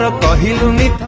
कहिलु myth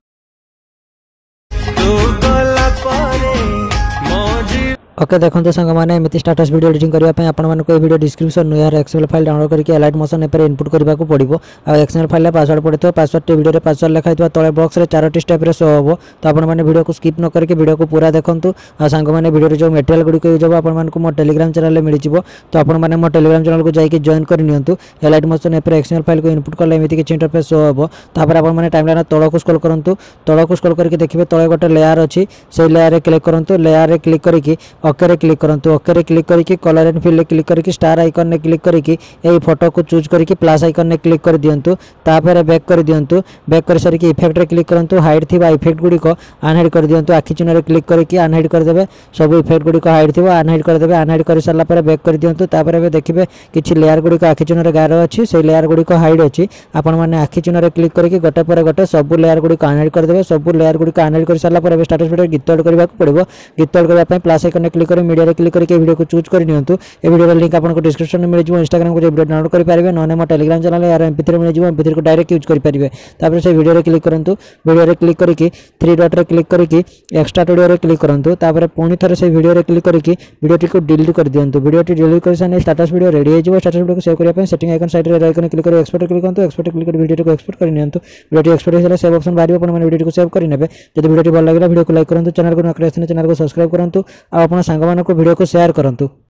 तू गला परे मोजी। ओके देखो सांग मैंने एमती स्टाटस वीडियो एडिटिंग करने आपको वीडियो डिस्क्रिप्शन यार एक्सएमएल फाइल डाउनलोड करके एलाइट मोशन एप इनपुट करने को पड़ो। आ एक्सएमएल फाइल पासवर्ड पड़े पासवर्ड वीडियो पासवर्ड लिखाई तले बॉक्स में 4टी स्टेप सो हम तो आपने वीडियो को स्किप न करके वीडियो को पूरा देखूँ। आ सांग मैंने वीडियो जो मटेरियल गुड़िक यूज हो आपको मो टेलीग्राम चैनल में मिल जाव तो आपने मो टेलीग्राम चैनल को जाकि जॉइन कर नियंतु। Alight Motion app XML file को इनपुट कले एमती किसी इंटरफेस सो हम तापर आपने टाइमलाइन तल को स्क्रॉल करूँ तल को स्क्रॉल करके देखिए तले गोटे लेयर अच्छी से लेयर में क्लिक करूँ लेयर में क्लिक करके ओके क्लिक करूँ ओके रे क्लिक करके कलर एंड फिल क्लिक करके स्टार आइकन ने क्लिक करके ए फोटो को चूज करके प्लस आइकन ने क्लिक कर दियंतु। तापर बैक कर दियंतु बैक कर सारी इफेक्ट रे क्लिक करंतु हाइड थिबा इफेक्ट गुडी को अनहाइड कर दियंतु। आखि चिन्ह रे क्लिक करके अनहाइड कर देबे सब इफेक्ट गुडी को हाइड थिबा अनहाइड कर देबे। अनहाइड कर साला पर बैक कर दियंतु। तापर एबे देखिबे किछि लेयर गुडी को आखि चिन्ह रे गारो अछि से लेयर गुडी को हाइड अछि आपण माने आखि चिन्ह रे क्लिक करके गोटे पर गोटे सब लेयर गुडी को अनहाइड कर देबे। सब लेयर गुडी को अनहाइड कर साला पर एबे स्टेटस वीडियो गीत ऐड करबा को पड़िबो। गीत ऐड करबा पय प्लस आइकन ने क्लिक कर मीडिया रे क्लिक करके वीडियो को चूज कर नियंतु। ए वीडियो लिंक आपको डिस्क्रिप्शन में मिल जाए। इंस्टाग्राम को वीडियो डाउनलोड कर पारे ना मो टेलीग्राम चैनल यार MP3 मिल जाए MP3 को डायरेक्ट यूज कर पारे। तापर से वीडियो रे क्लिक करंतु वीडियो रे क्लिक करके 3 डॉट रे क्लिक करके एक्स्ट्रा वीडियो रे क्लिक करंतु। तापर पुणी थरे से वीडियो रे क्लिक करके वीडियो टी को डिलीट कर दियंतु। वीडियो टी डिलीट कर साने स्टेटस वीडियो रेडी हो जाए। स्टेटस वीडियो को सेव करने पे सेटिंग आइकन साइड रे आइकन क्लिक कर एक्सपोर्ट क्लिक करंतु। एक्सपोर्ट क्लिक कर वीडियो को एक्सपोर्ट कर नियंतु। वीडियो टी एक्सपोर्ट हो सेव ऑप्शन बाहर अपन वीडियो को सेव कर नेबे। जदि वीडियो टी भल लागला वीडियो को लाइक करंतु चैनल को नकरेस चैनल को सब्सक्राइब करंतु आ अपन संग मानको वीडियो को शेयर करंतु।